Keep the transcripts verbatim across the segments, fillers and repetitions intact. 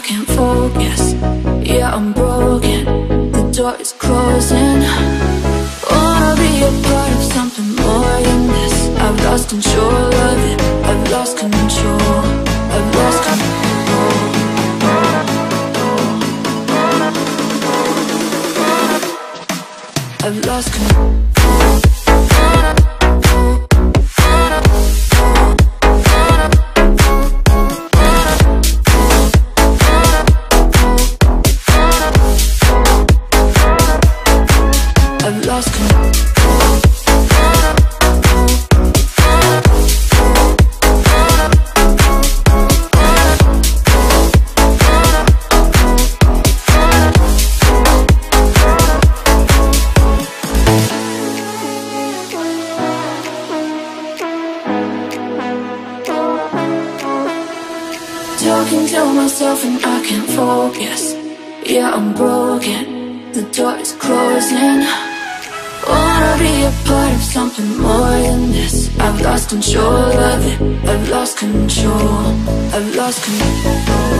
can't focus. Yeah, I'm broken, the door is closing. Wanna be a part of something more than this. I've lost control of it, I've lost control, I've lost control. I've lost control. I've lost control. Talking to myself and I can't focus. Yeah, I'm broken, the door is closing. Wanna be a part of something more than this. I've lost control of it, I've lost control, I've lost control.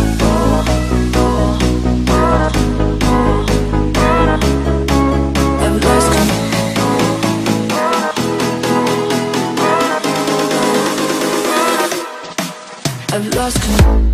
I've lost control. I've lost control.